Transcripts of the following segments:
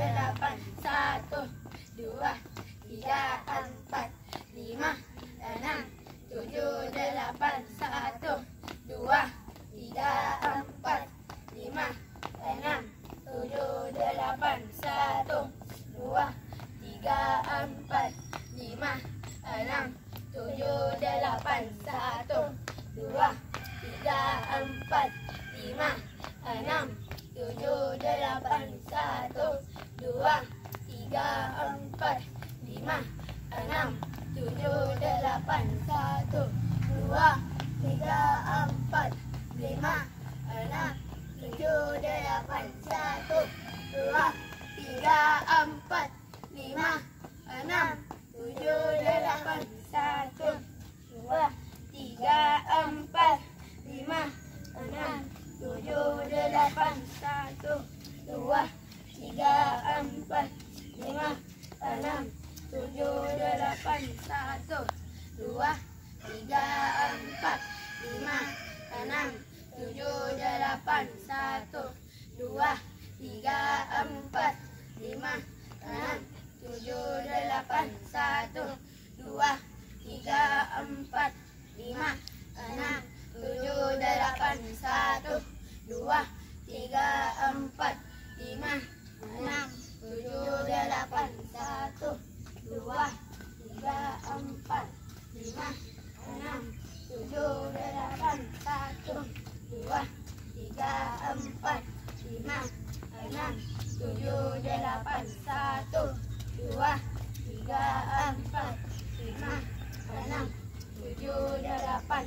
delapan, satu, dua, tiga, empat, lima, enam, tujuh, delapan, satu, dua, tiga, empat, lima, enam, tujuh, delapan, satu, dua, tiga, empat, lima, enam, tujuh, delapan, satu, dua, tiga, empat, lima, enam, tujuh, delapan, satu, dua, tiga, empat, lima, enam, tujuh, delapan, satu, dua, tiga, empat, lima, enam, tujuh, delapan, satu, dua, tiga, empat, lima, enam, tujuh, delapan, satu, dua, tiga, empat, lima, enam, tujuh, delapan, satu, dua, tiga, empat, lima, enam, tujuh, delapan, satu, dua, tiga, empat, lima, enam, tujuh, delapan, satu, dua, tiga, empat, lima, enam, tujuh, delapan, satu, dua, tiga, empat, lima, enam, tujuh, delapan, satu, dua, tiga, empat, lima, enam, tujuh, delapan, satu, dua, tiga, empat, lima, enam, tujuh, delapan, satu, dua, tiga, empat, lima, enam, tujuh, delapan, satu, dua, tiga, empat, lima, enam, tujuh, delapan,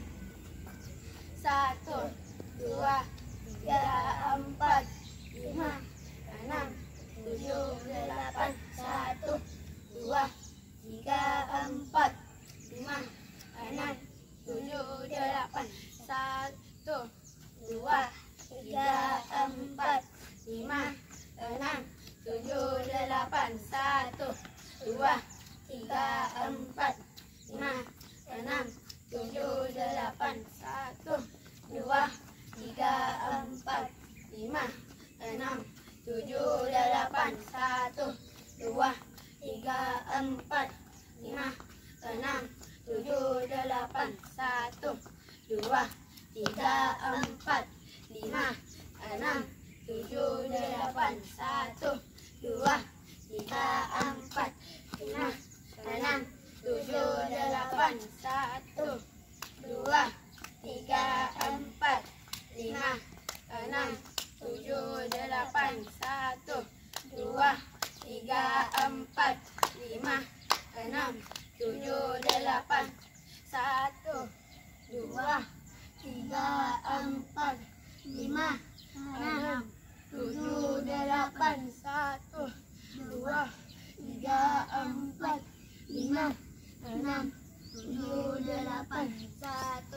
satu, dua, tiga, empat, lima, enam, tujuh, delapan, satu, dua, tiga, empat, lima, enam, tujuh, delapan, satu, dua, tiga, empat, lima, enam, tujuh, delapan, satu, dua, tiga, empat, lima, enam, tujuh, delapan, satu, dua, tiga, empat, lima, enam, tujuh, delapan, satu, dua, tiga, empat, lima, enam, tujuh, delapan, satu, dua, tiga, empat, lima, enam, tujuh, delapan, satu, dua, tiga, empat, lima, enam, tujuh, delapan, satu, dua, tiga, empat, lima, enam, tujuh, delapan, satu, dua, tiga, empat, lima, enam, tujuh, delapan, satu, dua, tiga, empat, lima, enam, tujuh, delapan, satu, dua, tiga, empat, lima, enam, tujuh, delapan, satu,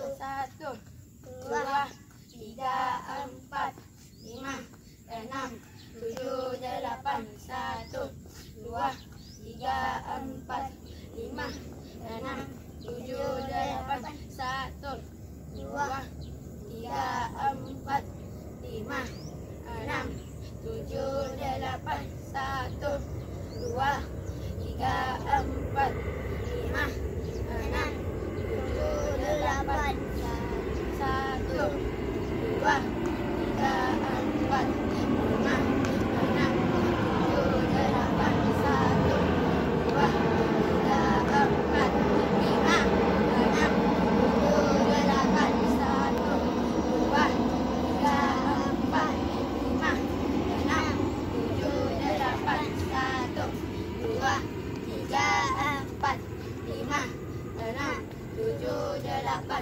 dua, tiga, empat, lima, enam, tujuh, delapan, satu, dua, tiga, empat, lima, enam, tujuh, delapan, satu, dua, tiga, empat, lima, enam, tujuh, delapan, satu, dua, tiga, empat, lima, enam, tujuh, delapan, satu, dua, tiga, empat, lima, enam, tujuh, delapan, satu, dua, tiga, empat, lima, enam, tujuh, delapan, satu, dua, tiga, empat, lima, enam, tujuh, delapan, satu, dua, tiga, empat, lima, enam, tujuh, delapan,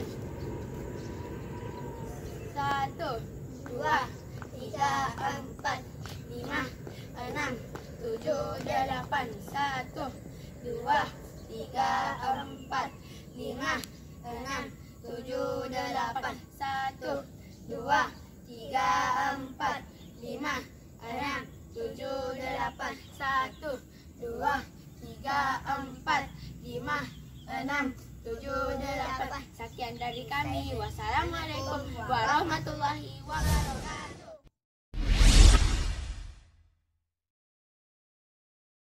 satu, dua, tiga, empat, lima, enam, 7, 8. 1, 2, 3, 4, 5, 6, 7, 8. 1, 2, 3, 4, 5, 6, 7, 8. 1, 2, 3, 4, 5, 6, 7, 8. Sekian dari kami. Wassalamualaikum warahmatullahi wabarakatuh.